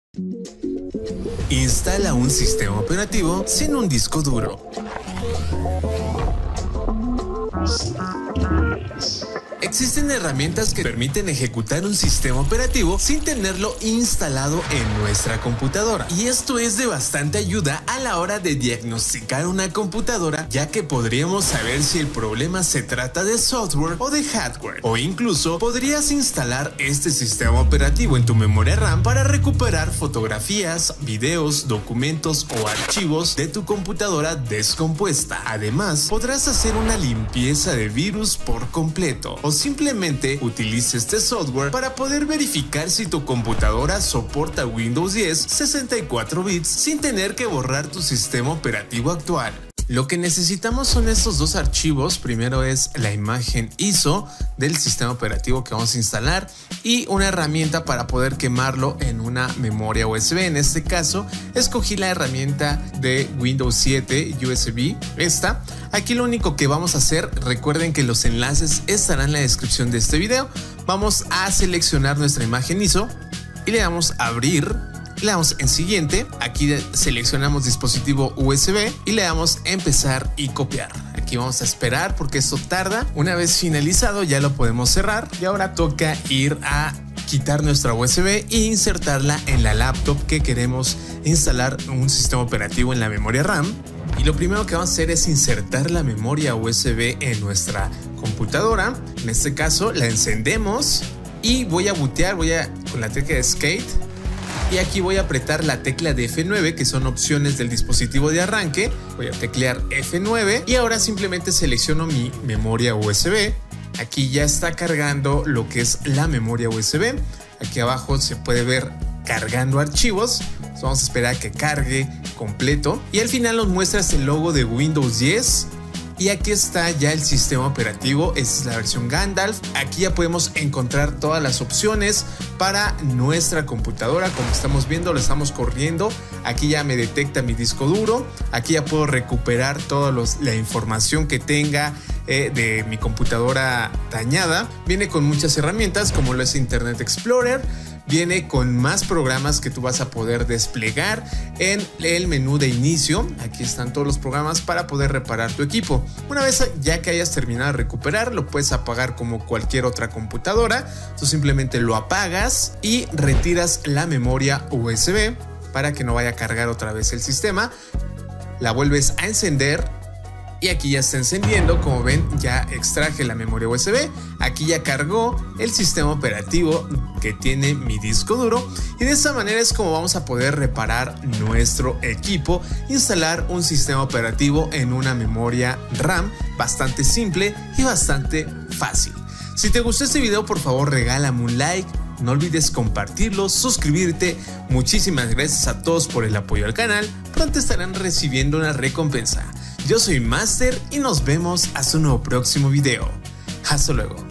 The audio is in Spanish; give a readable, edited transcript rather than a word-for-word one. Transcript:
Instala un sistema operativo sin un disco duro. Existen herramientas que permiten ejecutar un sistema operativo sin tenerlo instalado en nuestra computadora. Y esto es de bastante ayuda a la hora de diagnosticar una computadora, ya que podríamos saber si el problema se trata de software o de hardware. O incluso podrías instalar este sistema operativo en tu memoria RAM para recuperar fotografías, videos, documentos o archivos de tu computadora descompuesta. Además, podrás hacer una limpieza de virus por completo. O simplemente utilice este software para poder verificar si tu computadora soporta Windows 10 64 bits sin tener que borrar tu sistema operativo actual. Lo que necesitamos son estos dos archivos. Primero es la imagen ISO del sistema operativo que vamos a instalar y una herramienta para poder quemarlo en una memoria USB. En este caso escogí la herramienta de Windows 7 USB, esta. Aquí lo único que vamos a hacer, recuerden que los enlaces estarán en la descripción de este video. Vamos a seleccionar nuestra imagen ISO y le damos a abrir. Le damos en siguiente, aquí seleccionamos dispositivo USB y le damos empezar y copiar. Aquí vamos a esperar porque esto tarda. Una vez finalizado ya lo podemos cerrar y ahora toca ir a quitar nuestra USB e insertarla en la laptop que queremos instalar un sistema operativo en la memoria RAM. Y lo primero que vamos a hacer es insertar la memoria USB en nuestra computadora. En este caso la encendemos y voy a bootear, con la tecla de Escape. Y aquí voy a apretar la tecla de F9, que son opciones del dispositivo de arranque. Voy a teclear F9 y ahora simplemente selecciono mi memoria USB. Aquí ya está cargando lo que es la memoria USB. Aquí abajo se puede ver cargando archivos. Entonces vamos a esperar a que cargue completo. Y al final nos muestra el logo de Windows 10. Y aquí está ya el sistema operativo, esta es la versión Gandalf. Aquí ya podemos encontrar todas las opciones para nuestra computadora. Como estamos viendo, lo estamos corriendo. Aquí ya me detecta mi disco duro. Aquí ya puedo recuperar toda la información que tenga de mi computadora dañada. Viene con muchas herramientas como lo es Internet Explorer. Viene con más programas que tú vas a poder desplegar en el menú de inicio. Aquí están todos los programas para poder reparar tu equipo. Una vez ya que hayas terminado de recuperar, lo puedes apagar como cualquier otra computadora. Tú simplemente lo apagas y retiras la memoria USB para que no vaya a cargar otra vez el sistema. La vuelves a encender. Y aquí ya está encendiendo, como ven ya extraje la memoria USB, aquí ya cargó el sistema operativo que tiene mi disco duro y de esta manera es como vamos a poder reparar nuestro equipo, instalar un sistema operativo en una memoria RAM bastante simple y bastante fácil. Si te gustó este video, por favor regálame un like. No olvides compartirlo, suscribirte. Muchísimas gracias a todos por el apoyo al canal. Pronto estarán recibiendo una recompensa. Yo soy Master y nos vemos hasta un nuevo próximo video. Hasta luego.